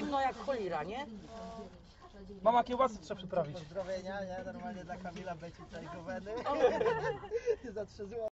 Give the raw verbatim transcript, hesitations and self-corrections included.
zimno jak cholera, nie? Mama, kiełbasy trzeba przyprawić. Pozdrowienia, nie? Normalnie dla Kamila Becica i Goweny. Za trzy złote.